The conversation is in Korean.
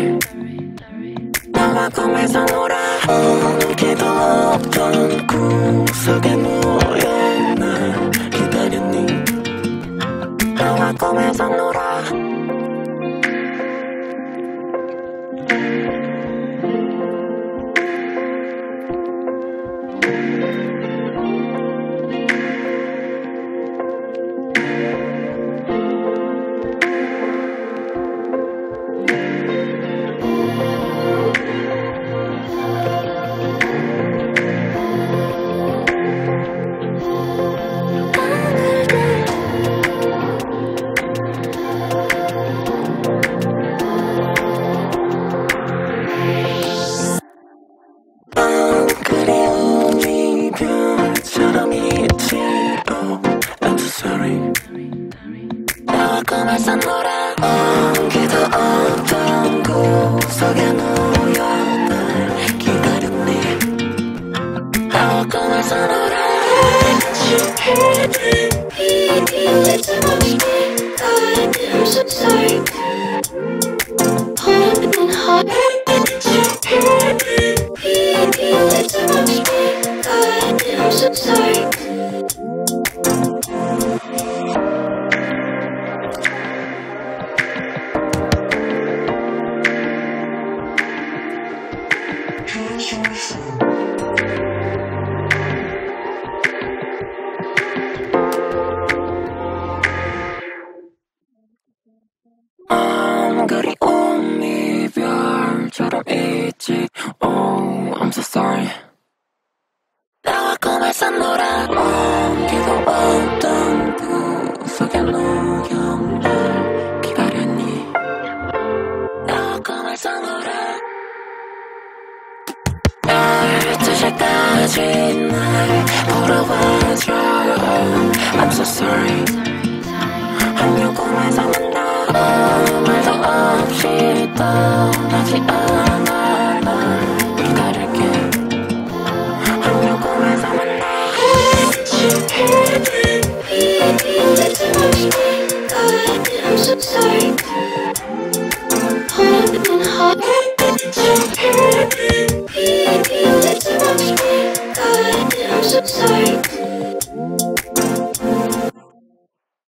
나와 꿈에서 놀아 기도 없던 구석에 누워 날 기다렸니 나와 꿈에서 놀아 꿈에서 놀아 기도 없던 구석에 누워 날 기다렸니 나와 꿈에서 놀아 I'm so sorry Hold up and hot I'm so sorry 그리운 이별처럼 있지 Oh, I'm so sorry 나와 꿈에서 놀아 기도 없던 구석에 누워 날 기다렸니 나와 꿈에서 놀아 12시까지 날 보러 와줘 I'm so sorry 한여 꿈에서 만나 말도 없이 떠나지 않아 날 기다릴게 한여 꿈에서 만나 I'm so sorry Hold up and hot I'm so sorry